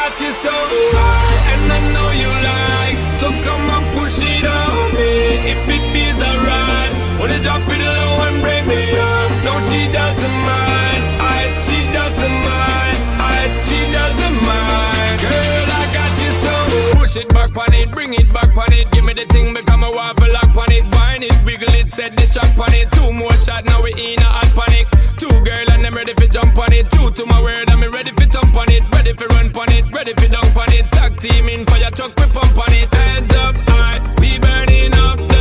got you so high, and I know you like. So come on, push it on me if it feels alright. Wanna drop it low and break me off. No, she doesn't mind. She doesn't mind. She doesn't mind. Girl, I got you so. Push it back on it, bring it back on it. Give me the thing, become a waffle lock on it. Wine it, wiggle it, set the track on it. Two more shots, now we in a hot panic. Two girl and I'm ready for jump on it. True to my word, I'm ready for thump on it. Ready for run on it, ready for dunk on it. Tag team in fire truck, we pump on it. Hands up high, we burning up.